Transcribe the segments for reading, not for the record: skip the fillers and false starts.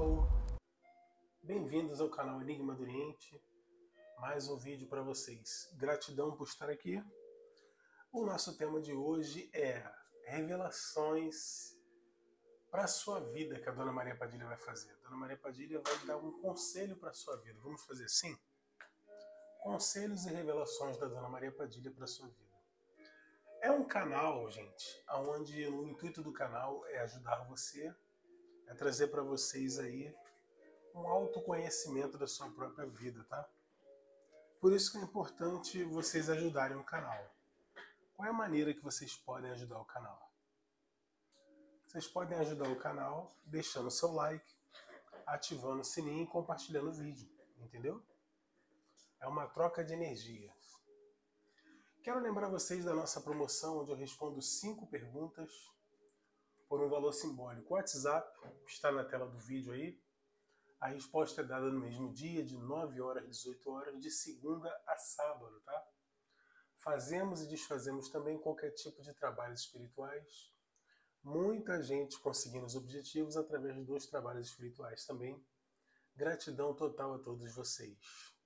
pessoal, bem-vindos ao canal Enigma do Oriente, mais um vídeo para vocês. Gratidão por estar aqui. O nosso tema de hoje é revelações para a sua vida que a Dona Maria Padilha vai fazer. A Dona Maria Padilha vai dar um conselho para a sua vida. Vamos fazer assim? Conselhos e revelações da Dona Maria Padilha para a sua vida. É um canal, gente, onde o intuito do canal é ajudar você, é trazer para vocês aí um autoconhecimento da sua própria vida, tá? Por isso que é importante vocês ajudarem o canal. Qual é a maneira que vocês podem ajudar o canal? Vocês podem ajudar o canal deixando seu like, ativando o sininho e compartilhando o vídeo, entendeu? É uma troca de energias. Quero lembrar vocês da nossa promoção, onde eu respondo 5 perguntas por um valor simbólico. O WhatsApp está na tela do vídeo aí. A resposta é dada no mesmo dia, de 9 horas às 18 horas, de segunda a sábado, tá? Fazemos e desfazemos também qualquer tipo de trabalhos espirituais. Muita gente conseguindo os objetivos através dos trabalhos espirituais também. Gratidão total a todos vocês.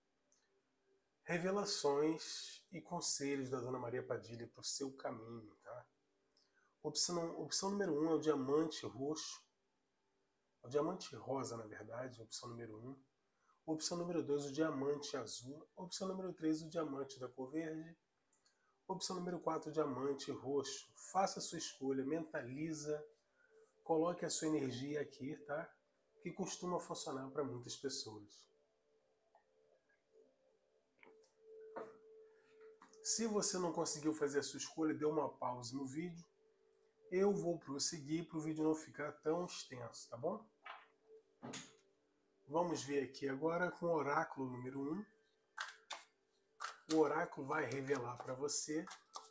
Revelações e conselhos da Dona Maria Padilha para o seu caminho, tá? Opção número 1 é o diamante roxo. O diamante rosa, na verdade, opção número 1. Opção número 2, o diamante azul. Opção número 3, o diamante da cor verde. Opção número 4, o diamante roxo. Faça a sua escolha, mentaliza, coloque a sua energia aqui, tá? Que costuma funcionar para muitas pessoas. Se você não conseguiu fazer a sua escolha, dê uma pausa no vídeo. Eu vou prosseguir para o vídeo não ficar tão extenso, tá bom? Vamos ver aqui agora com o oráculo número 1. O oráculo vai revelar para você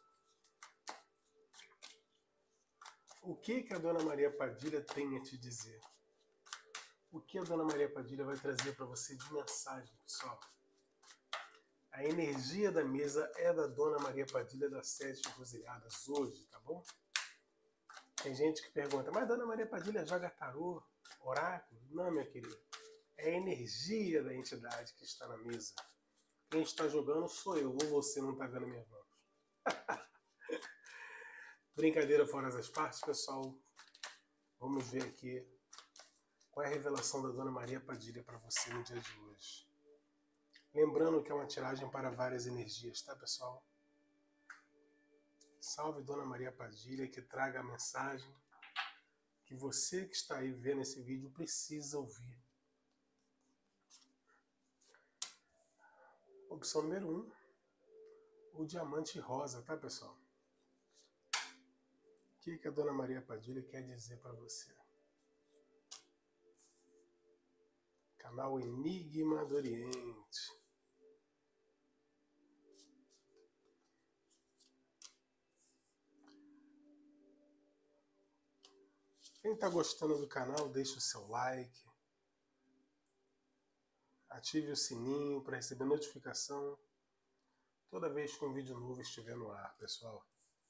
o que a Dona Maria Padilha tem a te dizer. O que a Dona Maria Padilha vai trazer para você de mensagem, pessoal. A energia da mesa é da Dona Maria Padilha das 7 Encruzilhadas hoje, tá bom? Tem gente que pergunta, mas Dona Maria Padilha joga tarô, oráculo? Não, minha querida. É a energia da entidade que está na mesa. Quem está jogando sou eu, ou você não está vendo minhas mãos. Brincadeira fora das partes, pessoal. Vamos ver aqui qual é a revelação da Dona Maria Padilha para você no dia de hoje. Lembrando que é uma tiragem para várias energias, tá, pessoal? Salve Dona Maria Padilha, que traga a mensagem que você que está aí vendo esse vídeo precisa ouvir. Opção número 1, o diamante rosa, tá, pessoal? O que a Dona Maria Padilha quer dizer para você? Canal Enigma do Oriente. Quem está gostando do canal, deixa o seu like. Ative o sininho para receber notificação toda vez que um vídeo novo estiver no ar, pessoal.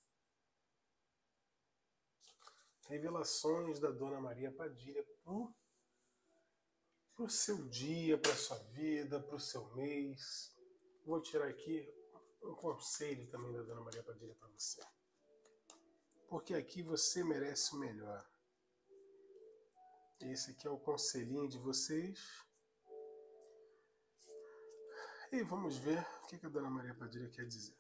Revelações da Dona Maria Padilha para o seu dia, para a sua vida, para o seu mês. Vou tirar aqui um conselho também da Dona Maria Padilha para você. Porque aqui você merece o melhor. Esse aqui é o conselhinho de vocês. E vamos ver o que a Dona Maria Padilha quer dizer.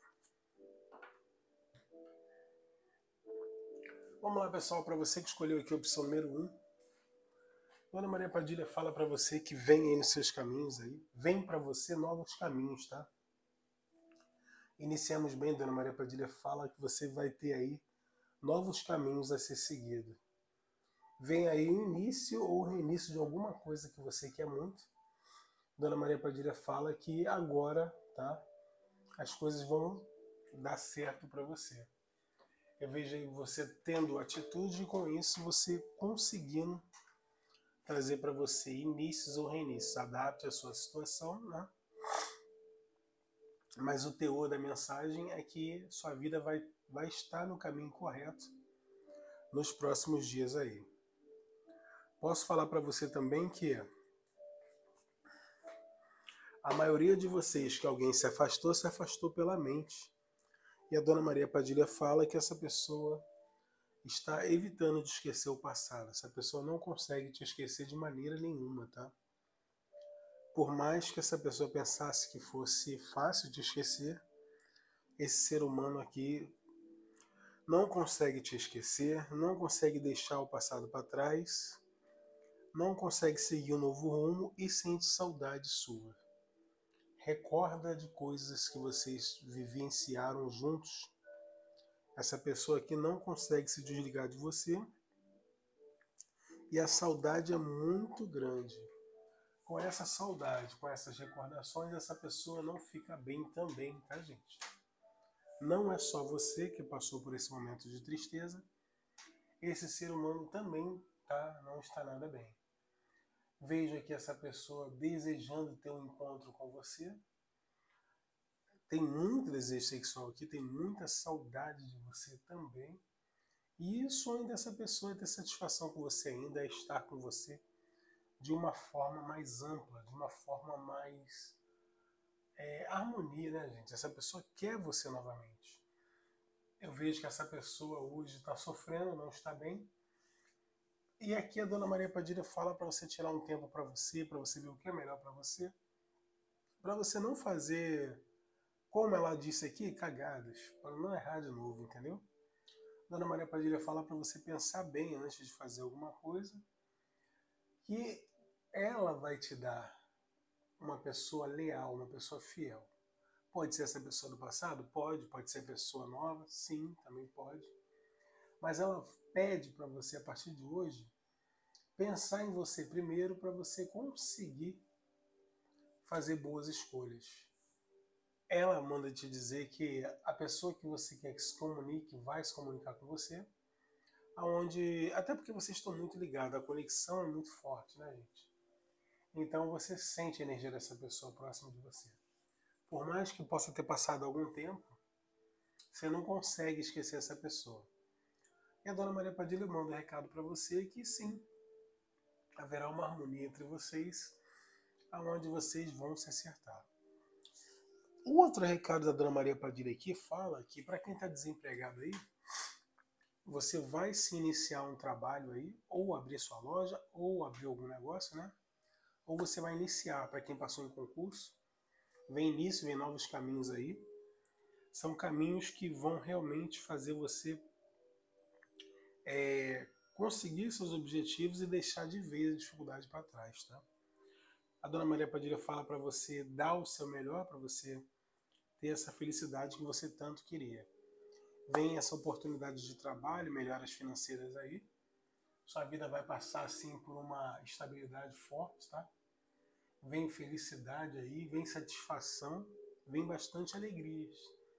Vamos lá, pessoal, para você que escolheu aqui a opção número 1. Dona Maria Padilha fala para você que vem aí nos seus caminhos aí. Vem para você novos caminhos, tá? Iniciamos bem, Dona Maria Padilha fala que você vai ter aí novos caminhos a ser seguido. Vem aí o início ou reinício de alguma coisa que você quer muito. Dona Maria Padilha fala que agora, tá, as coisas vão dar certo para você. Eu vejo aí você tendo atitude e com isso você conseguindo trazer para você inícios ou reinícios. Adapte a sua situação, né? Mas o teor da mensagem é que sua vida vai estar no caminho correto nos próximos dias aí. Posso falar para você também que a maioria de vocês que alguém se afastou pela mente. E a Dona Maria Padilha fala que essa pessoa está evitando de esquecer o passado. Essa pessoa não consegue te esquecer de maneira nenhuma, tá? Por mais que essa pessoa pensasse que fosse fácil de esquecer, esse ser humano aqui não consegue te esquecer, não consegue deixar o passado para trás, não consegue seguir um novo rumo e sente saudade sua. Recorda de coisas que vocês vivenciaram juntos. Essa pessoa aqui não consegue se desligar de você e a saudade é muito grande. Com essa saudade, com essas recordações, essa pessoa não fica bem também, tá, gente? Não é só você que passou por esse momento de tristeza, esse ser humano também não está nada bem. Vejo aqui essa pessoa desejando ter um encontro com você. Tem muito desejo sexual aqui, tem muita saudade de você também. E o sonho dessa pessoa é ter satisfação com você ainda, é estar com você de uma forma mais ampla, de uma forma mais harmonia, né, gente? Essa pessoa quer você novamente. Eu vejo que essa pessoa hoje está sofrendo, não está bem. E aqui a Dona Maria Padilha fala para você tirar um tempo para você ver o que é melhor para você não fazer, como ela disse aqui, cagadas, para não errar de novo, entendeu? Dona Maria Padilha fala para você pensar bem antes de fazer alguma coisa, que ela vai te dar uma pessoa leal, uma pessoa fiel. Pode ser essa pessoa do passado? Pode ser pessoa nova? Sim, também pode. Mas ela pede para você, a partir de hoje, pensar em você primeiro para você conseguir fazer boas escolhas. Ela manda te dizer que a pessoa que você quer que se comunique vai se comunicar com você, até porque vocês estão muito ligados, a conexão é muito forte, né, gente? Então você sente a energia dessa pessoa próxima de você. Por mais que possa ter passado algum tempo, você não consegue esquecer essa pessoa. E a Dona Maria Padilha manda um recado para você que sim, haverá uma harmonia entre vocês, aonde vocês vão se acertar. O outro recado da Dona Maria Padilha aqui fala que para quem está desempregado aí, você vai se iniciar um trabalho aí, ou abrir sua loja, ou abrir algum negócio, né? Ou você vai iniciar, para quem passou em concurso, vem início, vem novos caminhos aí. São caminhos que vão realmente fazer você conseguir seus objetivos e deixar de vez a dificuldade para trás, tá? A Dona Maria Padilha fala para você dar o seu melhor, para você ter essa felicidade que você tanto queria. Vem essa oportunidade de trabalho, melhoras financeiras aí. Sua vida vai passar assim por uma estabilidade forte, tá? Vem felicidade aí, vem satisfação, vem bastante alegrias.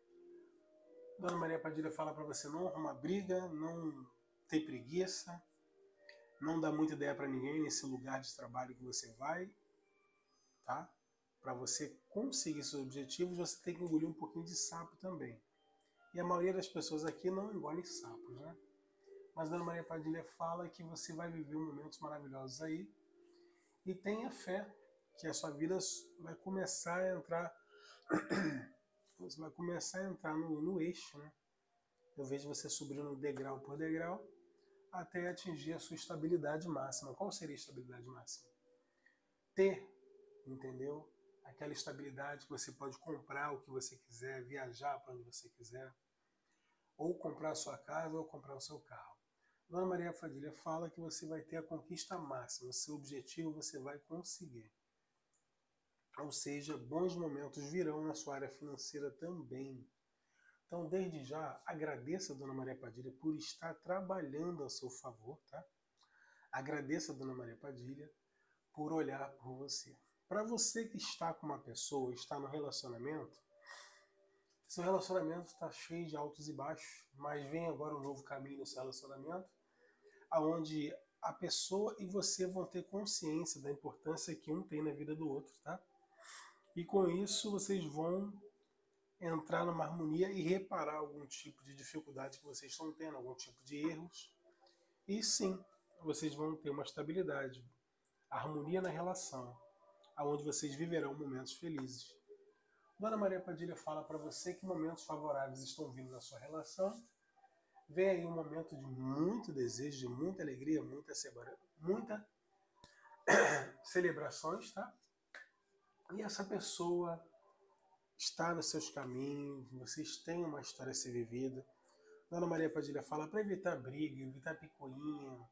Dona Maria Padilha fala para você não arrumar briga, não ter preguiça, não dar muita ideia para ninguém nesse lugar de trabalho que você vai, tá? Para você conseguir seus objetivos, você tem que engolir um pouquinho de sapo também. E a maioria das pessoas aqui não engolem sapos, né? Mas a Dona Maria Padilha fala que você vai viver momentos maravilhosos aí e tenha fé que a sua vida vai começar a entrar você vai começar a entrar no eixo, né? Eu vejo você subindo degrau por degrau até atingir a sua estabilidade máxima. Qual seria a estabilidade máxima? Ter, entendeu? Aquela estabilidade que você pode comprar o que você quiser, viajar para onde você quiser, ou comprar a sua casa ou comprar o seu carro. Dona Maria Padilha fala que você vai ter a conquista máxima, seu objetivo você vai conseguir. Ou seja, bons momentos virão na sua área financeira também. Então, desde já, agradeça a Dona Maria Padilha por estar trabalhando a seu favor, tá? Agradeça a Dona Maria Padilha por olhar por você. Para você que está com uma pessoa, está no relacionamento, seu relacionamento está cheio de altos e baixos, mas vem agora um novo caminho nesse relacionamento, onde a pessoa e você vão ter consciência da importância que um tem na vida do outro, tá? E com isso vocês vão entrar numa harmonia e reparar algum tipo de dificuldade que vocês estão tendo, algum tipo de erros. E sim, vocês vão ter uma estabilidade, harmonia na relação, aonde vocês viverão momentos felizes. Dona Maria Padilha fala para você que momentos favoráveis estão vindo na sua relação. Vem aí um momento de muito desejo, de muita alegria, muita celebrações, tá? E essa pessoa está nos seus caminhos, vocês têm uma história a ser vivida. Dona Maria Padilha fala para evitar briga, evitar picuinha,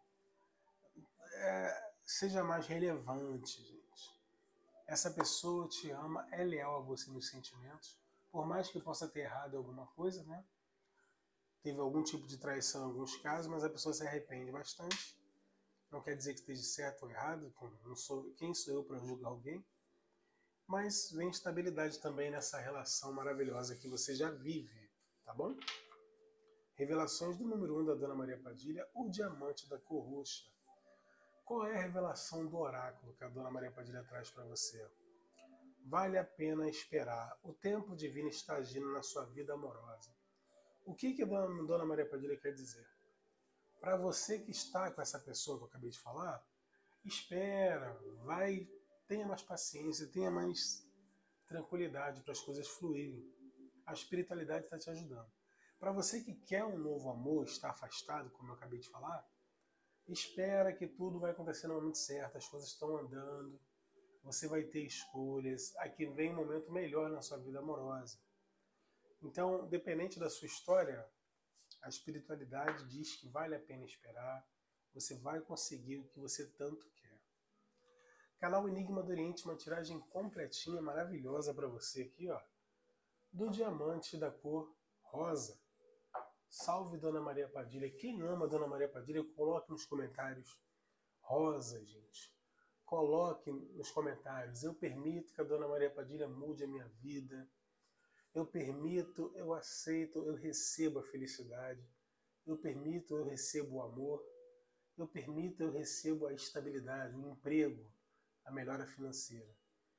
seja mais relevante, gente. Essa pessoa te ama, é leal a você nos sentimentos, por mais que possa ter errado alguma coisa, né? Teve algum tipo de traição em alguns casos, mas a pessoa se arrepende bastante. Não quer dizer que esteja certo ou errado, quem sou eu para julgar alguém? Mas vem estabilidade também nessa relação maravilhosa que você já vive, tá bom? Revelações do número 1 da Dona Maria Padilha, o diamante da cor roxa. Qual é a revelação do oráculo que a Dona Maria Padilha traz para você? Vale a pena esperar. O tempo divino está agindo na sua vida amorosa. O que a Dona Maria Padilha quer dizer? Para você que está com essa pessoa que eu acabei de falar, espera, tenha mais paciência, tenha mais tranquilidade para as coisas fluírem. A espiritualidade está te ajudando. Para você que quer um novo amor, está afastado, como eu acabei de falar, espera que tudo vai acontecer no momento certo, as coisas estão andando, você vai ter escolhas, aqui vem um momento melhor na sua vida amorosa. Então, dependente da sua história, a espiritualidade diz que vale a pena esperar, você vai conseguir o que você tanto quer. Canal Enigma do Oriente, uma tiragem completinha, maravilhosa para você aqui, ó, do diamante da cor rosa. Salve Dona Maria Padilha. Quem ama Dona Maria Padilha, coloque nos comentários rosa, gente. Coloque nos comentários. Eu permito que a Dona Maria Padilha mude a minha vida. Eu permito, eu aceito, eu recebo a felicidade. Eu permito, eu recebo o amor. Eu permito, eu recebo a estabilidade, o emprego, a melhora financeira.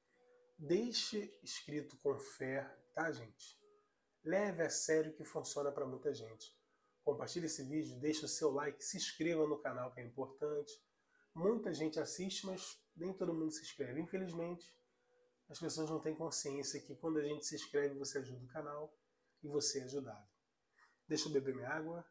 Deixe escrito com fé, tá, gente? Leve a sério que funciona para muita gente. Compartilhe esse vídeo, deixe o seu like, se inscreva no canal que é importante. Muita gente assiste, mas nem todo mundo se inscreve. Infelizmente, as pessoas não têm consciência que quando a gente se inscreve, você ajuda o canal e você é ajudado. Deixa eu beber minha água.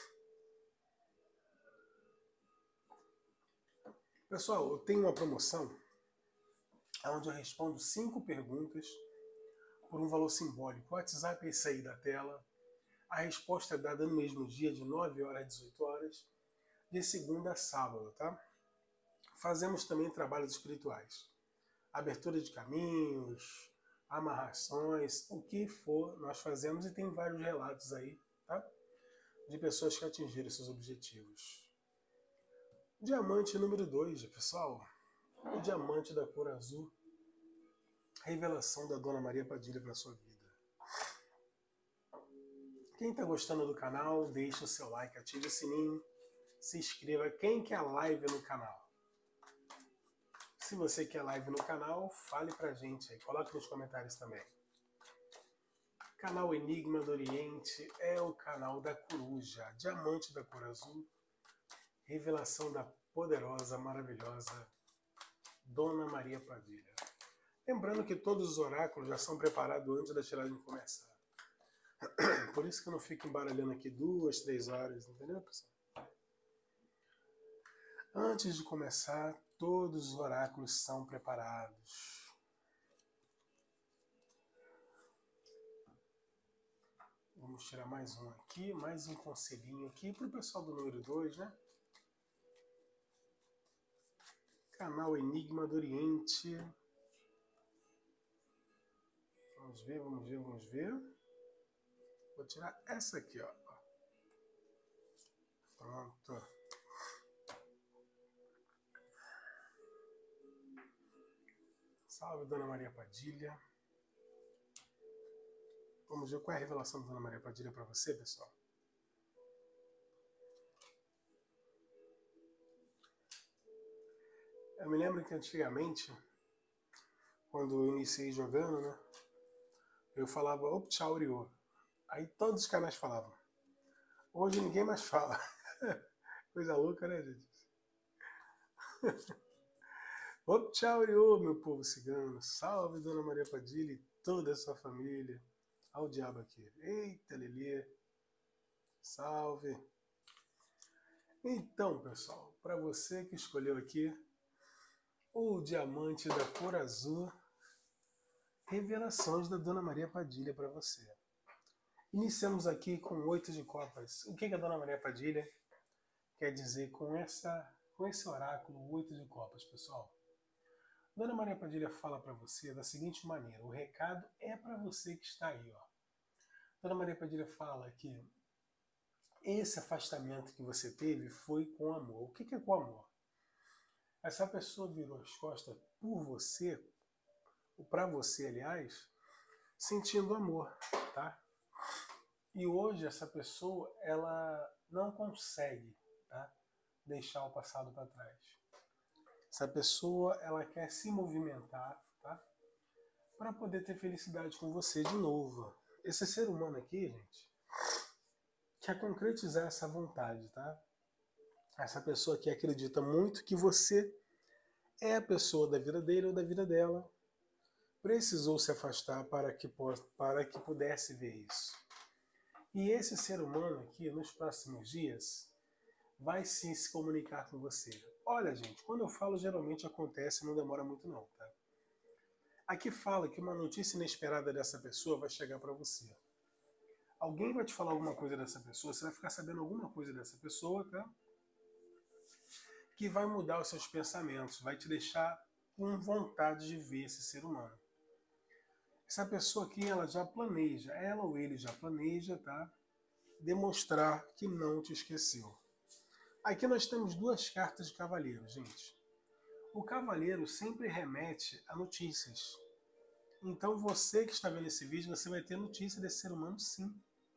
Pessoal, eu tenho uma promoção onde eu respondo 5 perguntas por um valor simbólico. O WhatsApp é esse aí da tela. A resposta é dada no mesmo dia, de 9 horas às 18 horas, de segunda a sábado, tá? Fazemos também trabalhos espirituais. Abertura de caminhos, amarrações, o que for, nós fazemos e tem vários relatos aí, tá? De pessoas que atingiram seus objetivos. Diamante número 2, pessoal. O diamante da cor azul. Revelação da Dona Maria Padilha para a sua vida. Quem está gostando do canal, deixa o seu like, ative o sininho, se inscreva. Quem quer live no canal? Se você quer live no canal, fale pra gente aí, coloque nos comentários também. Canal Enigma do Oriente é o canal da coruja, diamante da cor azul, revelação da poderosa, maravilhosa Dona Maria Padilha. Lembrando que todos os oráculos já são preparados antes da tiragem começar. Por isso que eu não fico embaralhando aqui 2, 3 horas, entendeu, pessoal? Antes de começar, todos os oráculos são preparados. Vamos tirar mais um aqui, mais um conselhinho aqui para o pessoal do número 2, né? Canal Enigma do Oriente. Vamos ver, vamos ver, vamos ver. Vou tirar essa aqui, ó. Pronto. Salve, Dona Maria Padilha. Vamos ver qual é a revelação da Dona Maria Padilha para você, pessoal. Eu me lembro que antigamente, quando eu iniciei jogando, né? Eu falava Opchauriô. Aí todos os canais falavam. Hoje ninguém mais fala. Coisa louca, né, gente? Ô, tchau, Oriô, meu povo cigano. Salve, Dona Maria Padilha e toda a sua família. Olha o diabo aqui. Eita, Lelê. Salve. Então, pessoal, para você que escolheu aqui o diamante da cor azul, revelações da Dona Maria Padilha para você. Iniciamos aqui com 8 de copas. O que a Dona Maria Padilha quer dizer com esse oráculo 8 de copas, pessoal? Dona Maria Padilha fala para você da seguinte maneira, o recado é para você que está aí, ó. Dona Maria Padilha fala que esse afastamento que você teve foi com amor. O que é com amor? Essa pessoa virou as costas por você, ou para você, aliás, sentindo amor, tá? E hoje essa pessoa, ela não consegue, tá, deixar o passado para trás. Essa pessoa, ela quer se movimentar, tá, para poder ter felicidade com você de novo. Esse ser humano aqui, gente, quer concretizar essa vontade, tá? Essa pessoa que acredita muito que você é a pessoa da vida dele ou da vida dela. Precisou se afastar para que pudesse ver isso. E esse ser humano aqui, nos próximos dias, vai sim se comunicar com você. Olha, gente, quando eu falo, geralmente acontece, não demora muito não, tá? Aqui fala que uma notícia inesperada dessa pessoa vai chegar para você. Alguém vai te falar alguma coisa dessa pessoa, você vai ficar sabendo alguma coisa dessa pessoa, tá? Que vai mudar os seus pensamentos, vai te deixar com vontade de ver esse ser humano. Essa pessoa aqui, ela já planeja, ela ou ele já planeja, tá? Demonstrar que não te esqueceu. Aqui nós temos duas cartas de cavaleiro, gente. O cavaleiro sempre remete a notícias. Então você que está vendo esse vídeo, você vai ter notícia desse ser humano sim.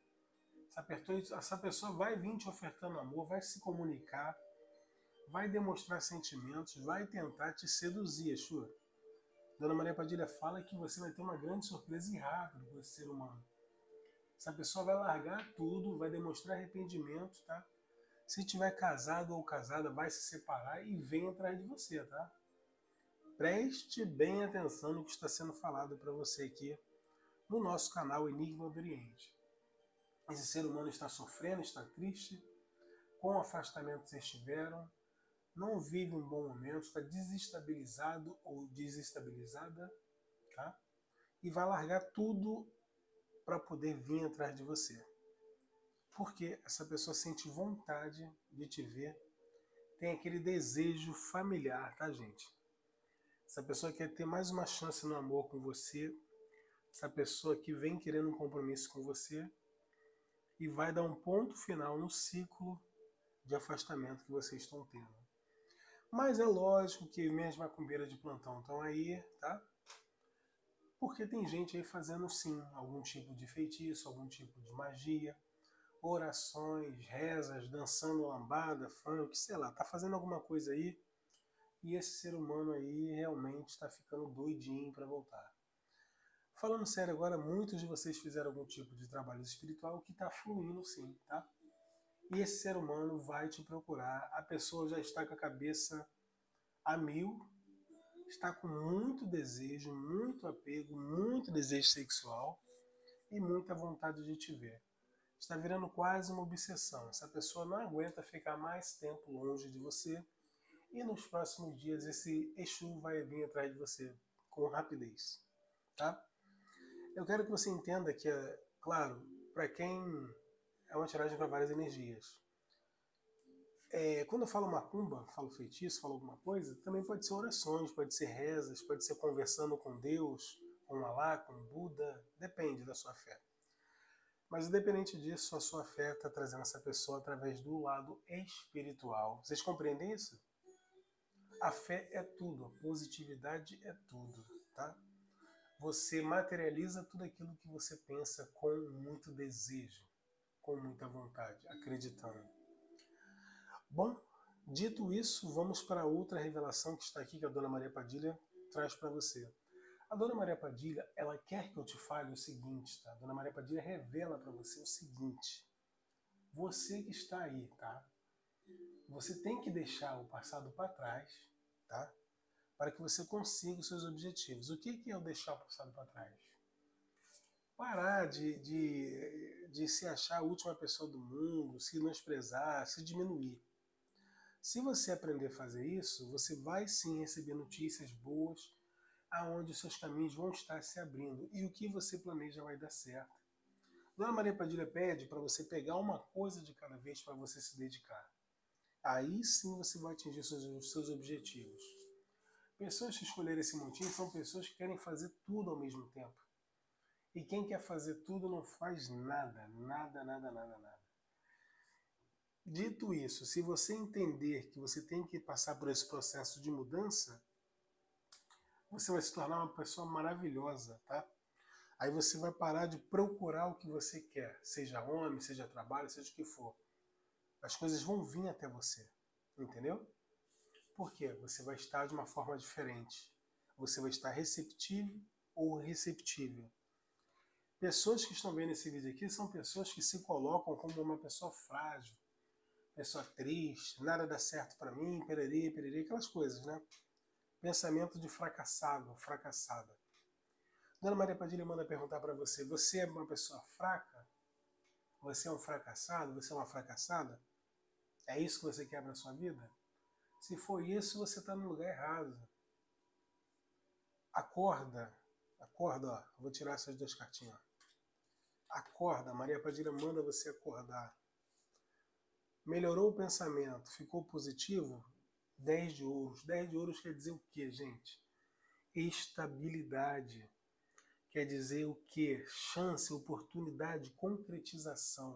Essa pessoa vai vir te ofertando amor, vai se comunicar, vai demonstrar sentimentos, vai tentar te seduzir, Exu. Dona Maria Padilha fala que você vai ter uma grande surpresa e rápido com esse ser humano. Essa pessoa vai largar tudo, vai demonstrar arrependimento, tá? Se tiver casado ou casada, vai se separar e vem atrás de você, tá? Preste bem atenção no que está sendo falado para você aqui no nosso canal Enigma do Oriente. Esse ser humano está sofrendo, está triste, com o afastamento que vocês tiveram, não vive um bom momento, está desestabilizado ou desestabilizada, tá? E vai largar tudo para poder vir atrás de você. Porque essa pessoa sente vontade de te ver, tem aquele desejo familiar, tá, gente? Essa pessoa quer ter mais uma chance no amor com você, essa pessoa que vem querendo um compromisso com você e vai dar um ponto final no ciclo de afastamento que vocês estão tendo. Mas é lógico que minhas macumbeiras de plantão estão aí, tá? Porque tem gente aí fazendo sim algum tipo de feitiço, algum tipo de magia, orações, rezas, dançando lambada, funk, sei lá, tá fazendo alguma coisa aí e esse ser humano aí realmente está ficando doidinho para voltar. Falando sério agora, muitos de vocês fizeram algum tipo de trabalho espiritual que está fluindo sim, tá? E esse ser humano vai te procurar, a pessoa já está com a cabeça a mil, está com muito desejo, muito apego, muito desejo sexual e muita vontade de te ver. Está virando quase uma obsessão. Essa pessoa não aguenta ficar mais tempo longe de você e nos próximos dias esse Exu vai vir atrás de você com rapidez, tá? Eu quero que você entenda que, claro, para quem é uma tiragem para várias energias. Quando eu falo macumba, falo feitiço, falo alguma coisa, também pode ser orações, pode ser rezas, pode ser conversando com Deus, com Alá, com Buda, depende da sua fé. Mas independente disso, a sua fé está trazendo essa pessoa através do lado espiritual. Vocês compreendem isso? A fé é tudo, a positividade é tudo, tá? Você materializa tudo aquilo que você pensa com muito desejo, com muita vontade, acreditando. Bom, dito isso, vamos para outra revelação que está aqui, que a Dona Maria Padilha traz para você. A Dona Maria Padilha, ela quer que eu te fale o seguinte, tá? A Dona Maria Padilha revela para você o seguinte. Você que está aí, tá? Você tem que deixar o passado para trás tá? Para que você consiga os seus objetivos. O que é o deixar o passado para trás? Parar de se achar a última pessoa do mundo, se menosprezar, se diminuir. Se você aprender a fazer isso, você vai sim receber notícias boas, aonde os seus caminhos vão estar se abrindo e o que você planeja vai dar certo. Dona Maria Padilha pede para você pegar uma coisa de cada vez para você se dedicar. Aí sim você vai atingir os seus objetivos. Pessoas que escolheram esse montinho são pessoas que querem fazer tudo ao mesmo tempo. E quem quer fazer tudo não faz nada, nada, nada, nada, nada. Dito isso, se você entender que você tem que passar por esse processo de mudança, você vai se tornar uma pessoa maravilhosa, tá? Aí você vai parar de procurar o que você quer, seja homem, seja trabalho, seja o que for. As coisas vão vir até você, entendeu? Por quê? Você vai estar de uma forma diferente. Você vai estar receptivo ou receptível. Pessoas que estão vendo esse vídeo aqui são pessoas que se colocam como uma pessoa frágil, pessoa triste, nada dá certo para mim, pererê, pererê, aquelas coisas, né? Pensamento de fracassado, fracassada. Dona Maria Padilha manda perguntar para você, você é uma pessoa fraca? Você é um fracassado? Você é uma fracassada? É isso que você quer para a sua vida? Se for isso, você está no lugar errado. Acorda, acorda, ó. Vou tirar essas duas cartinhas. Acorda, Maria Padilha manda você acordar. Melhorou o pensamento, ficou positivo? 10 de ouros. 10 de ouros quer dizer o quê, gente? Estabilidade. Quer dizer o quê? Chance, oportunidade, concretização.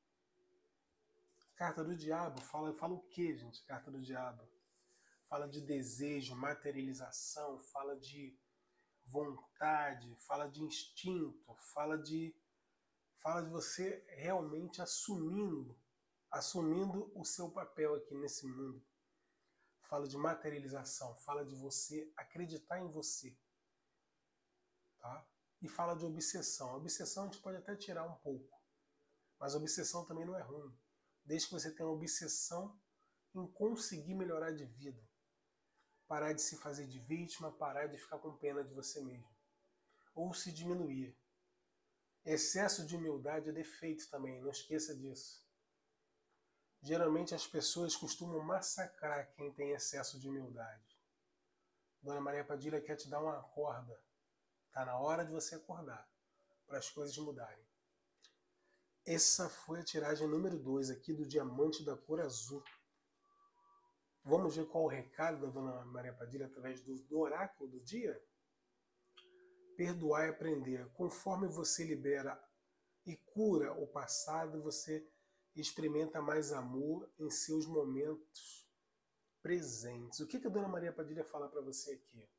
Carta do Diabo fala o quê, gente? Carta do Diabo. Fala de desejo, materialização, fala de vontade, fala de instinto, fala de você realmente assumindo o seu papel aqui nesse mundo. Fala de materialização, fala de você acreditar em você. Tá? E fala de obsessão. A obsessão a gente pode até tirar um pouco, mas a obsessão também não é ruim. Desde que você tenha uma obsessão em conseguir melhorar de vida. Parar de se fazer de vítima, parar de ficar com pena de você mesmo. Ou se diminuir. Excesso de humildade é defeito também, não esqueça disso. Geralmente as pessoas costumam massacrar quem tem excesso de humildade. Dona Maria Padilha quer te dar uma corda. Está na hora de você acordar, para as coisas mudarem. Essa foi a tiragem número 2 aqui do Diamante da Cor Azul. Vamos ver qual o recado da Dona Maria Padilha através do oráculo do dia? Perdoar e aprender. Conforme você libera e cura o passado, você experimenta mais amor em seus momentos presentes. O que a Dona Maria Padilha fala para você aqui?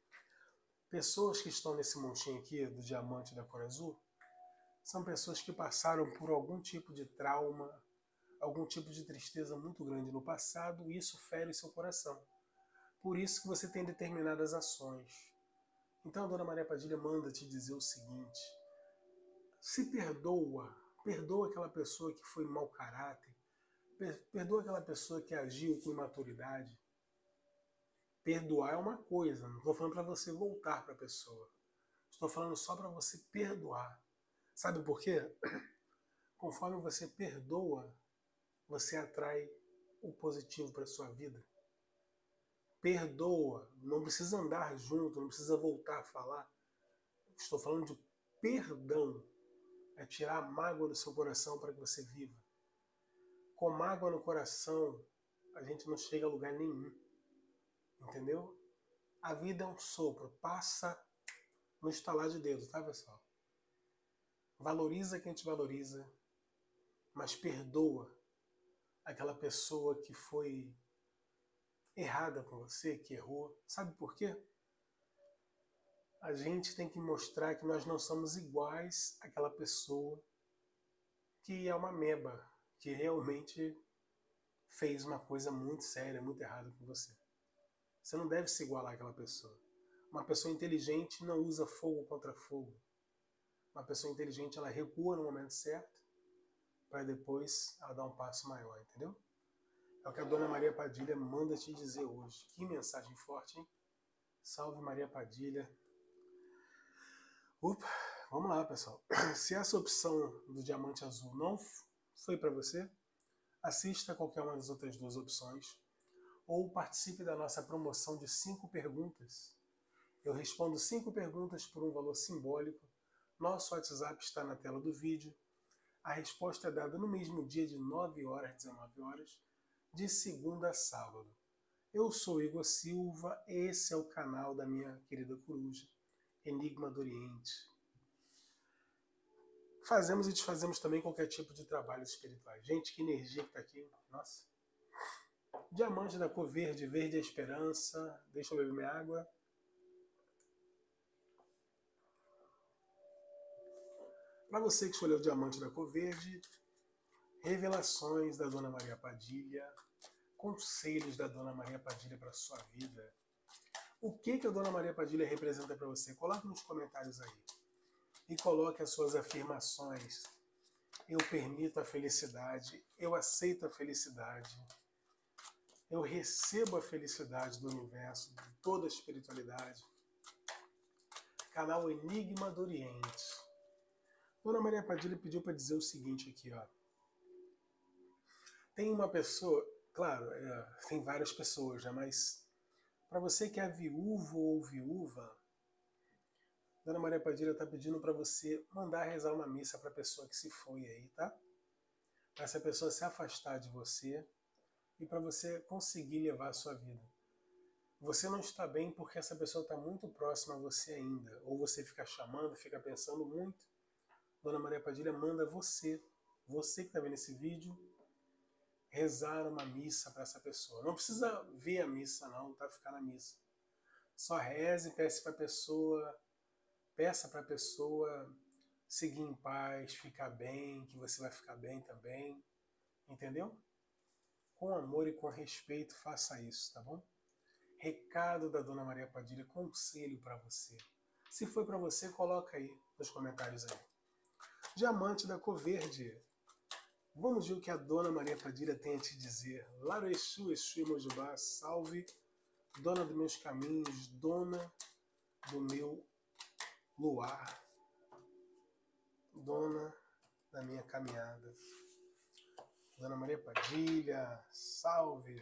Pessoas que estão nesse montinho aqui, do Diamante da Cor Azul, são pessoas que passaram por algum tipo de trauma, algum tipo de tristeza muito grande no passado, e isso fere seu coração. Por isso que você tem determinadas ações. Então a Dona Maria Padilha manda te dizer o seguinte: se perdoa, perdoa aquela pessoa que foi mau caráter, perdoa aquela pessoa que agiu com imaturidade. Perdoar é uma coisa, não estou falando para você voltar para a pessoa. Estou falando só para você perdoar. Sabe por quê? Conforme você perdoa, você atrai o positivo para a sua vida. Perdoa, não precisa andar junto, não precisa voltar a falar. Estou falando de perdão. É tirar a mágoa do seu coração para que você viva. Com mágoa no coração, a gente não chega a lugar nenhum. Entendeu? A vida é um sopro, passa no estalar de dedos, tá, pessoal? Valoriza quem te valoriza, mas perdoa aquela pessoa que foi errada com você, que errou. Sabe por quê? A gente tem que mostrar que nós não somos iguais àquela pessoa que é uma meba, que realmente fez uma coisa muito séria, muito errada com você. Você não deve se igualar àquela pessoa. Uma pessoa inteligente não usa fogo contra fogo. Uma pessoa inteligente, ela recua no momento certo para depois ela dar um passo maior, entendeu? É o que a Dona Maria Padilha manda te dizer hoje. Que mensagem forte, hein? Salve Maria Padilha. Opa, vamos lá, pessoal. Se essa opção do diamante azul não foi para você, assista qualquer uma das outras duas opções ou participe da nossa promoção de 5 perguntas. Eu respondo 5 perguntas por um valor simbólico. Nosso WhatsApp está na tela do vídeo. A resposta é dada no mesmo dia de 9 horas às 19 horas, de segunda a sábado. Eu sou Igor Silva, esse é o canal da minha querida coruja, Enigma do Oriente. Fazemos e desfazemos também qualquer tipo de trabalhos espirituais. Gente, que energia que está aqui. Nossa. Diamante da cor verde, verde é a esperança. Deixa eu beber minha água. Para você que escolheu o diamante da cor verde, revelações da Dona Maria Padilha, conselhos da Dona Maria Padilha para a sua vida. O que a Dona Maria Padilha representa para você? Coloque nos comentários aí. E coloque as suas afirmações. Eu permito a felicidade, eu aceito a felicidade, eu recebo a felicidade do universo, de toda a espiritualidade. Canal Enigma do Oriente. Dona Maria Padilha pediu para dizer o seguinte aqui, ó. Tem uma pessoa, claro, tem várias pessoas, né, mas para você que é viúvo ou viúva, Dona Maria Padilha está pedindo para você mandar rezar uma missa para a pessoa que se foi aí, tá? Para essa pessoa se afastar de você e para você conseguir levar a sua vida. Você não está bem porque essa pessoa está muito próxima a você ainda. Ou você fica chamando, fica pensando muito. Dona Maria Padilha manda você que está vendo esse vídeo, rezar uma missa para essa pessoa. Não precisa ver a missa não, tá? Ficar na missa. Só reze e peça para a pessoa seguir em paz, ficar bem, que você vai ficar bem também. Entendeu? Com amor e com respeito, faça isso, tá bom? Recado da Dona Maria Padilha, conselho para você. Se foi para você, coloca aí nos comentários aí. Diamante da cor verde. Vamos ver o que a Dona Maria Padilha tem a te dizer. Laro Exu, Exu Mojubá, salve. Dona dos meus caminhos, dona do meu luar. Dona da minha caminhada. Dona Maria Padilha, salve.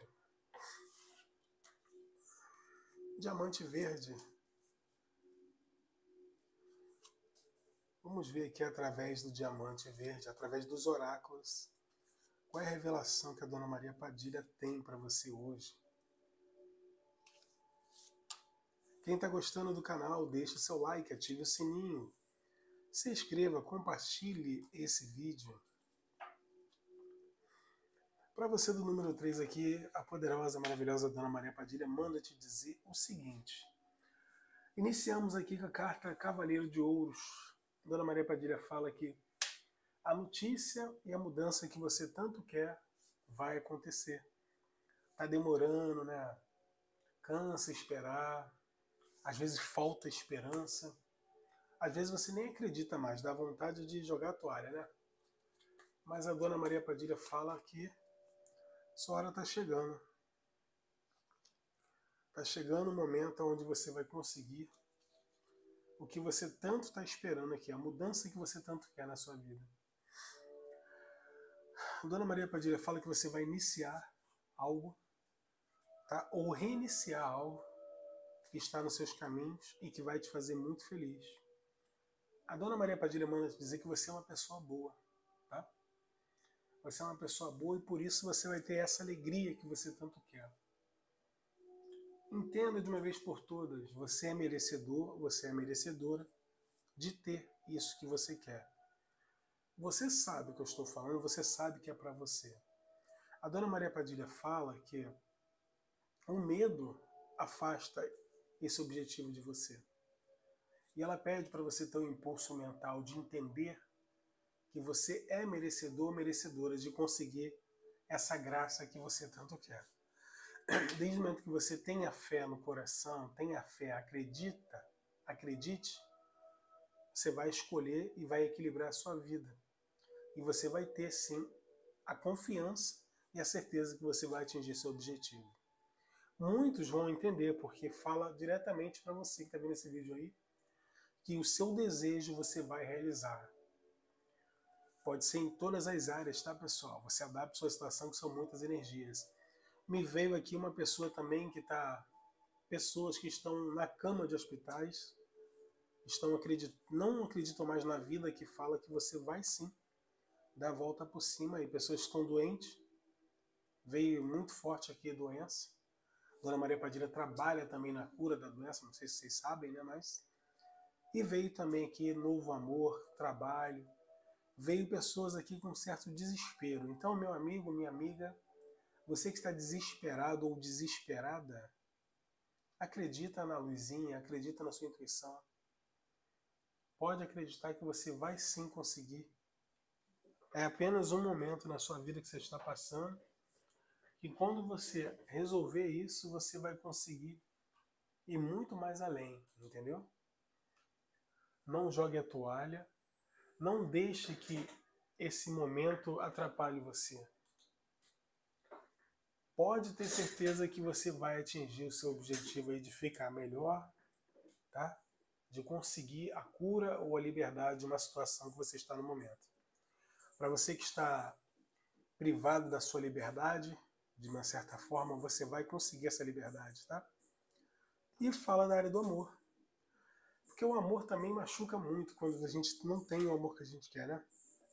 Diamante verde. Vamos ver aqui através do diamante verde, através dos oráculos, qual é a revelação que a Dona Maria Padilha tem para você hoje. Quem está gostando do canal, deixe o seu like, ative o sininho, se inscreva, compartilhe esse vídeo. Para você do número 3 aqui, a poderosa, maravilhosa Dona Maria Padilha manda te dizer o seguinte. Iniciamos aqui com a carta Cavaleiro de Ouros. Dona Maria Padilha fala que a notícia e a mudança que você tanto quer vai acontecer. Está demorando, né? Cansa esperar. Às vezes falta esperança. Às vezes você nem acredita mais, dá vontade de jogar a toalha, né? Mas a Dona Maria Padilha fala que sua hora está chegando. Está chegando o momento onde você vai conseguir o que você tanto está esperando aqui, a mudança que você tanto quer na sua vida. A Dona Maria Padilha fala que você vai iniciar algo, tá? Ou reiniciar algo que está nos seus caminhos e que vai te fazer muito feliz. A Dona Maria Padilha manda te dizer que você é uma pessoa boa, tá? Você é uma pessoa boa e por isso você vai ter essa alegria que você tanto quer. Entenda de uma vez por todas, você é merecedor, você é merecedora de ter isso que você quer. Você sabe o que eu estou falando, você sabe que é para você. A Dona Maria Padilha fala que o medo afasta esse objetivo de você. E ela pede para você ter um impulso mental de entender que você é merecedor, merecedora de conseguir essa graça que você tanto quer. Desde o momento que você tenha fé no coração, tenha fé, acredite, você vai escolher e vai equilibrar a sua vida. E você vai ter, sim, a confiança e a certeza que você vai atingir seu objetivo. Muitos vão entender, porque fala diretamente para você que está vendo esse vídeo aí, que o seu desejo você vai realizar. Pode ser em todas as áreas, tá, pessoal? Você adapta a sua situação, que são muitas energias. Me veio aqui uma pessoa também que está... Pessoas que estão na cama de hospitais, não acreditam mais na vida, que fala que você vai sim dar a volta por cima. E pessoas que estão doentes, veio muito forte aqui a doença. Dona Maria Padilha trabalha também na cura da doença, não sei se vocês sabem, né? Mas... E veio também aqui novo amor, trabalho. Veio pessoas aqui com um certo desespero. Então, meu amigo, minha amiga, você que está desesperado ou desesperada, acredita na luzinha, acredita na sua intuição. Pode acreditar que você vai sim conseguir. É apenas um momento na sua vida que você está passando, e quando você resolver isso, você vai conseguir ir muito mais além, entendeu? Não jogue a toalha, não deixe que esse momento atrapalhe você. Pode ter certeza que você vai atingir o seu objetivo aí de ficar melhor, tá? De conseguir a cura ou a liberdade de uma situação que você está no momento. Para você que está privado da sua liberdade, de uma certa forma, você vai conseguir essa liberdade, tá? E fala da área do amor. Porque o amor também machuca muito quando a gente não tem o amor que a gente quer, né?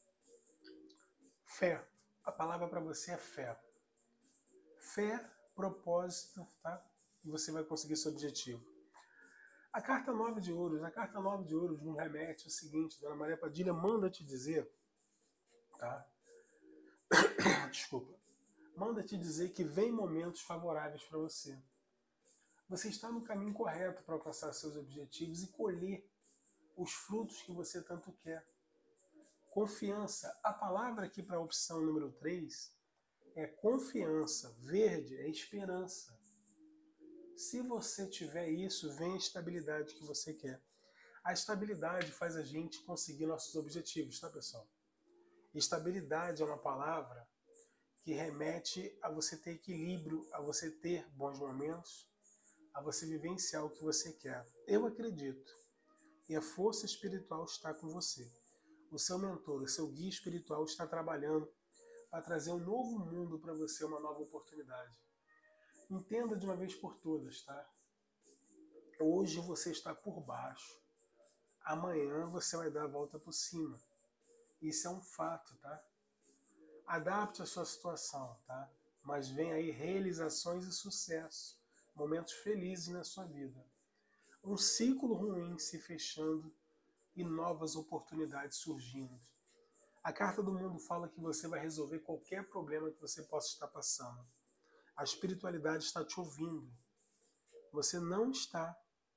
Fé. A palavra para você é fé. Fé, propósito, tá? E você vai conseguir seu objetivo. A carta 9 de ouros. A carta 9 de ouros nos remete ao seguinte: Dona Maria Padilha manda te dizer, tá? Desculpa. Manda te dizer que vem momentos favoráveis para você. Você está no caminho correto para alcançar seus objetivos e colher os frutos que você tanto quer. Confiança. A palavra aqui para a opção número 3 é confiança. Verde é esperança. Se você tiver isso, vem a estabilidade que você quer. A estabilidade faz a gente conseguir nossos objetivos, tá, pessoal? Estabilidade é uma palavra que remete a você ter equilíbrio, a você ter bons momentos, a você vivenciar o que você quer. Eu acredito. E a força espiritual está com você. O seu mentor, o seu guia espiritual está trabalhando para trazer um novo mundo para você, uma nova oportunidade. Entenda de uma vez por todas, tá? Hoje você está por baixo. Amanhã você vai dar a volta por cima. Isso é um fato, tá? Adapte a sua situação, tá? Mas vem aí realizações e sucesso, momentos felizes na sua vida. Um ciclo ruim se fechando e novas oportunidades surgindo. A carta do mundo fala que você vai resolver qualquer problema que você possa estar passando. A espiritualidade está te ouvindo. Você não está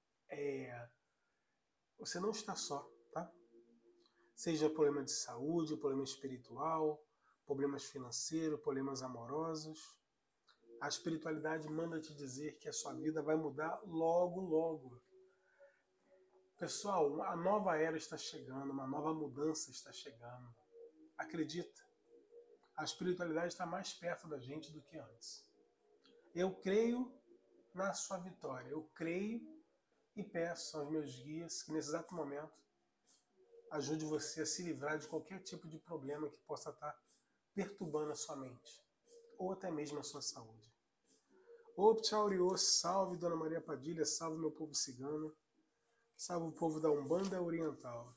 só, tá? Seja problema de saúde, problema espiritual, problemas financeiros, problemas amorosos. A espiritualidade manda te dizer que a sua vida vai mudar logo, logo. Pessoal, a nova era está chegando, uma nova mudança está chegando. Acredita? A espiritualidade está mais perto da gente do que antes. Eu creio na sua vitória. Eu creio e peço aos meus guias que nesse exato momento ajude você a se livrar de qualquer tipo de problema que possa estar perturbando a sua mente, ou até mesmo a sua saúde. Optchauriô, salve Dona Maria Padilha, salve meu povo cigano, salve o povo da Umbanda Oriental.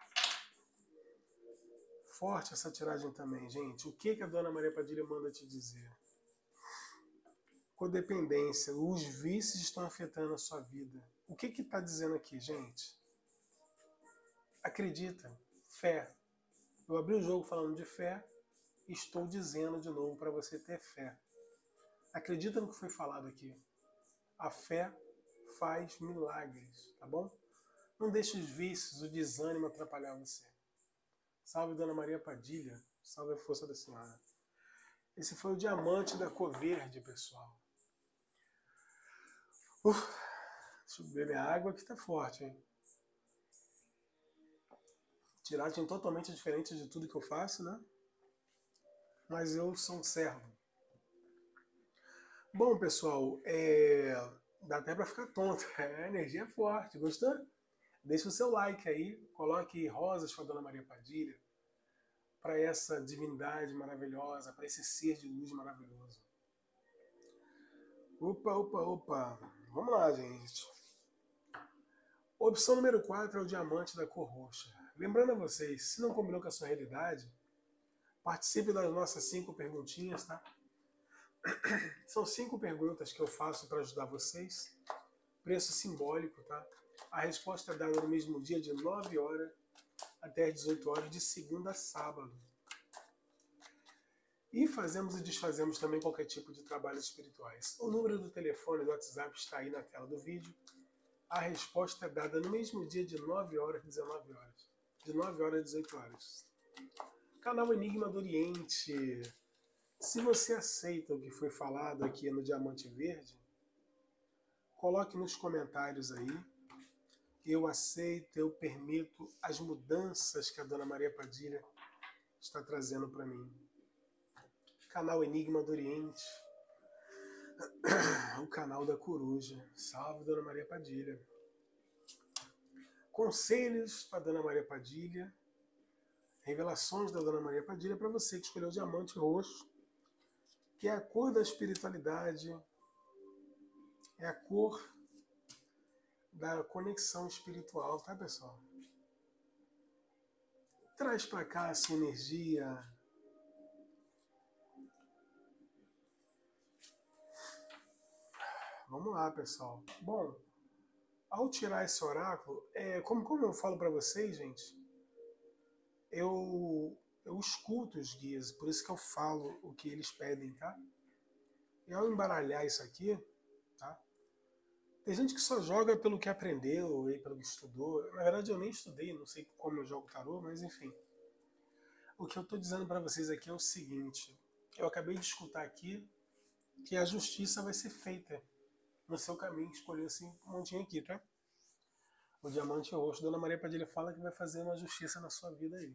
Forte essa tiragem também, gente. O que a Dona Maria Padilha manda te dizer? Codependência, os vícios estão afetando a sua vida. O que está dizendo aqui, gente? Acredita, fé. Eu abri o jogo falando de fé, estou dizendo de novo para você ter fé. Acredita no que foi falado aqui. A fé faz milagres, tá bom? Não deixe os vícios, o desânimo atrapalhar você. Salve Dona Maria Padilha, salve a força da senhora. Esse foi o diamante da cor verde, pessoal. Deixa eu beber água que tá forte, hein? Tiragem totalmente diferente de tudo que eu faço, né? Mas eu sou um servo, Bom, pessoal, dá até para ficar tonto. A energia é forte. Gostou? Deixa o seu like aí. Coloque rosas para Dona Maria Padilha, para essa divindade maravilhosa, para esse ser de luz maravilhoso. Opa, opa, opa. Vamos lá, gente. Opção número 4 é o diamante da cor roxa. Lembrando a vocês, se não combinou com a sua realidade, participe das nossas 5 perguntinhas, tá? São 5 perguntas que eu faço para ajudar vocês. Preço simbólico, tá? A resposta é dada no mesmo dia, de 9 horas até as 18 horas, de segunda a sábado. E fazemos e desfazemos também qualquer tipo de trabalhos espirituais. O número do telefone do WhatsApp está aí na tela do vídeo. A resposta é dada no mesmo dia, de 9 horas às 19 horas. De 9 horas às 18 horas. Canal Enigma do Oriente. Se você aceita o que foi falado aqui no Diamante Verde, coloque nos comentários aí. Eu aceito, eu permito as mudanças que a Dona Maria Padilha está trazendo para mim. Canal Enigma do Oriente. O canal da coruja. Salve, Dona Maria Padilha. Conselhos para Dona Maria Padilha. Revelações da Dona Maria Padilha para você que escolheu o diamante roxo, que é a cor da espiritualidade, é a cor da conexão espiritual, tá, pessoal? Traz para cá essa energia. Vamos lá, pessoal. Bom, ao tirar esse oráculo, como eu falo para vocês, gente, eu escuto os guias, por isso que eu falo o que eles pedem, tá? E ao embaralhar isso aqui, tá? Tem gente que só joga pelo que aprendeu e pelo que estudou. Na verdade, eu nem estudei, não sei como eu jogo tarô, mas enfim. O que eu estou dizendo para vocês aqui é o seguinte. Eu acabei de escutar aqui que a justiça vai ser feita no seu caminho, que escolheu esse montinho aqui, tá? O diamante roxo. Dona Maria Padilha fala que vai fazer uma justiça na sua vida aí.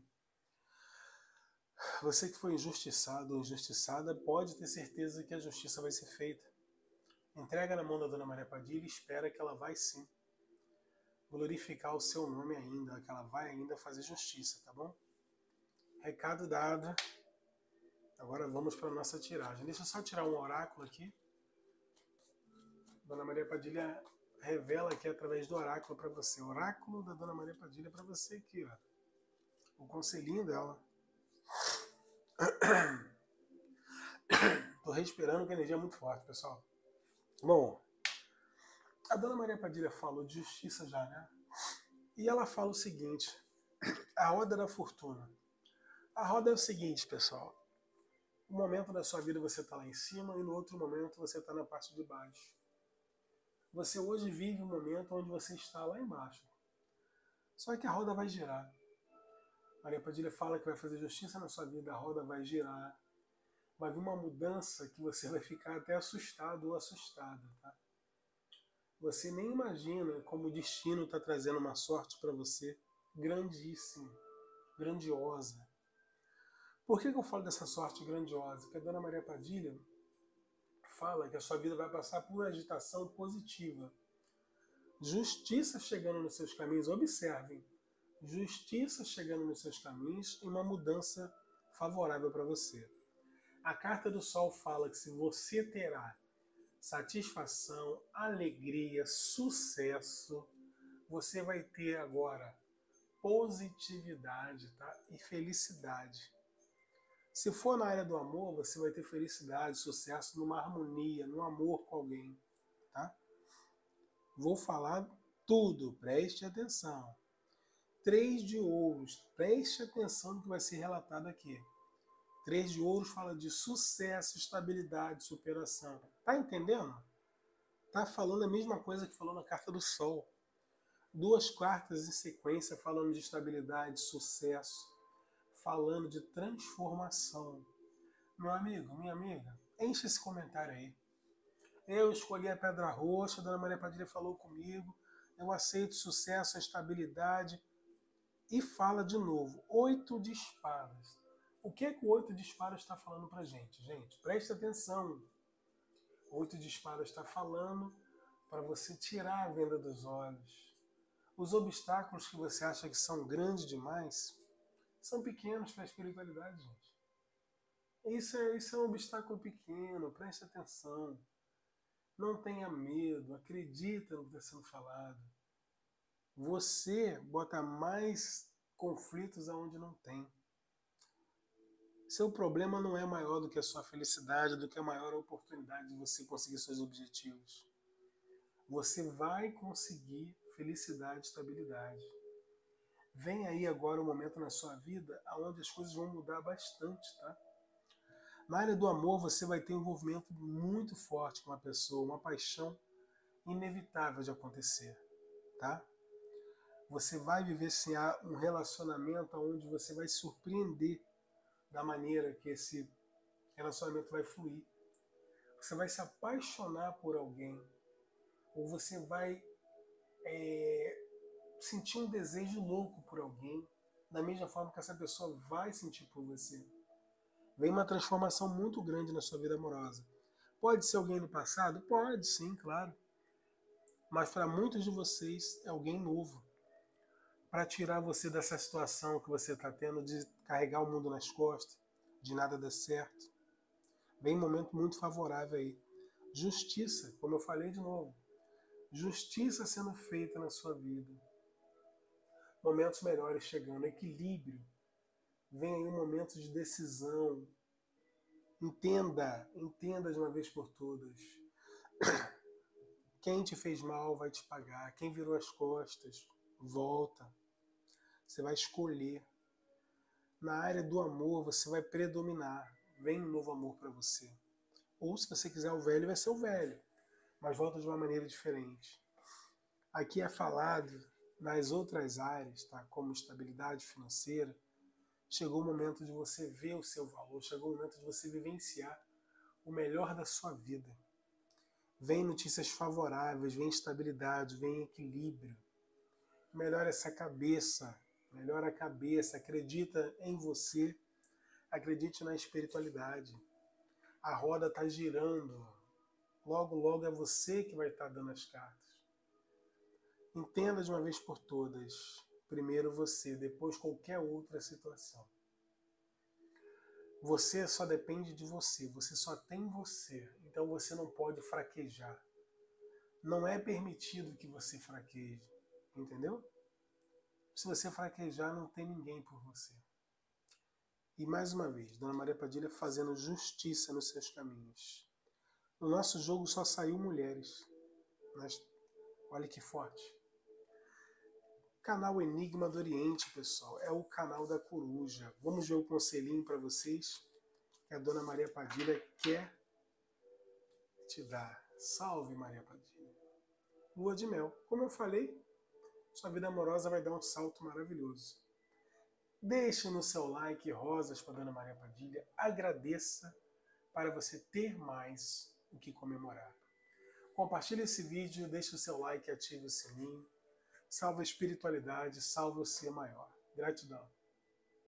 Você que foi injustiçado ou injustiçada, pode ter certeza que a justiça vai ser feita. Entrega na mão da Dona Maria Padilha e espera que ela vai sim glorificar o seu nome ainda, que ela vai ainda fazer justiça, tá bom? Recado dado. Agora vamos para a nossa tiragem. Deixa eu só tirar um oráculo aqui. Dona Maria Padilha revela aqui através do oráculo para você. Oráculo da Dona Maria Padilha para você aqui, ó. O conselhinho dela. Tô respirando com energia muito forte, pessoal. Bom, a Dona Maria Padilha falou de justiça já, né? E ela fala o seguinte, a roda da fortuna. A roda é o seguinte, pessoal. Um momento da sua vida você está lá em cima e no outro momento você está na parte de baixo. Você hoje vive um momento onde você está lá embaixo. Só que a roda vai girar. Maria Padilha fala que vai fazer justiça na sua vida, a roda vai girar. Vai vir uma mudança que você vai ficar até assustado ou assustada, tá? Você nem imagina como o destino está trazendo uma sorte para você grandíssima, grandiosa. Por que eu falo dessa sorte grandiosa? Porque a Dona Maria Padilha fala que a sua vida vai passar por uma agitação positiva. Justiça chegando nos seus caminhos, observem. Justiça chegando nos seus caminhos e uma mudança favorável para você. A carta do Sol fala que se você terá satisfação, alegria, sucesso, você vai ter agora positividade, tá? E felicidade. Se for na área do amor, você vai ter felicidade, sucesso, numa harmonia, num amor com alguém, tá? Vou falar tudo, preste atenção. 3 de ouros, preste atenção no que vai ser relatado aqui. 3 de ouros fala de sucesso, estabilidade, superação. Tá entendendo? Tá falando a mesma coisa que falou na carta do Sol. 2 cartas em sequência falando de estabilidade, sucesso, falando de transformação. Meu amigo, minha amiga, enche esse comentário aí. Eu escolhi a pedra roxa, a Dona Maria Padilha falou comigo, eu aceito sucesso, estabilidade. E fala de novo, 8 de espadas. O que o 8 de espadas está falando pra gente? Gente, preste atenção. O 8 de espadas está falando para você tirar a venda dos olhos. Os obstáculos que você acha que são grandes demais são pequenos para a espiritualidade, gente. Isso é um obstáculo pequeno, preste atenção. Não tenha medo, acredita no que está sendo falado. Você bota mais conflitos aonde não tem. Seu problema não é maior do que a sua felicidade, do que a maior oportunidade de você conseguir seus objetivos. Você vai conseguir felicidade e estabilidade. Vem aí agora um momento na sua vida onde as coisas vão mudar bastante, tá? Na área do amor, você vai ter um envolvimento muito forte com uma pessoa, uma paixão inevitável de acontecer, tá? Você vai vivenciar um relacionamento onde você vai se surpreender da maneira que esse relacionamento vai fluir. Você vai se apaixonar por alguém, ou você vai sentir um desejo louco por alguém, da mesma forma que essa pessoa vai sentir por você. Vem uma transformação muito grande na sua vida amorosa. Pode ser alguém do passado? Pode, sim, claro. Mas para muitos de vocês é alguém novo. Para tirar você dessa situação que você está tendo de carregar o mundo nas costas, de nada dar certo. Vem um momento muito favorável aí. Justiça, como eu falei de novo. Justiça sendo feita na sua vida. Momentos melhores chegando, equilíbrio. Vem aí um momento de decisão. Entenda de uma vez por todas. Quem te fez mal vai te pagar. Quem virou as costas, volta. Você vai escolher. Na área do amor, você vai predominar. Vem um novo amor para você. Ou se você quiser o velho, vai ser o velho. Mas volta de uma maneira diferente. Aqui é falado nas outras áreas, tá? Como estabilidade financeira. Chegou o momento de você ver o seu valor. Chegou o momento de você vivenciar o melhor da sua vida. Vem notícias favoráveis, vem estabilidade, vem equilíbrio. Melhora essa cabeça, melhora a cabeça, acredita em você, acredite na espiritualidade. A roda está girando, logo, logo é você que vai estar dando as cartas. Entenda de uma vez por todas, primeiro você, depois qualquer outra situação. Você só depende de você, você só tem você, então você não pode fraquejar. Não é permitido que você fraqueje, entendeu? Se você fraquejar, não tem ninguém por você. E mais uma vez, Dona Maria Padilha fazendo justiça nos seus caminhos. No nosso jogo só saiu mulheres. Mas olha que forte. Canal Enigma do Oriente, pessoal. É o canal da coruja. Vamos ver o conselhinho para vocês que a Dona Maria Padilha quer te dar. Salve, Maria Padilha. Lua de mel. Como eu falei, sua vida amorosa vai dar um salto maravilhoso. Deixe no seu like rosas para Dona Maria Padilha. Agradeça para você ter mais o que comemorar. Compartilhe esse vídeo, deixe o seu like e ative o sininho. Salve a espiritualidade, salve o ser maior. Gratidão.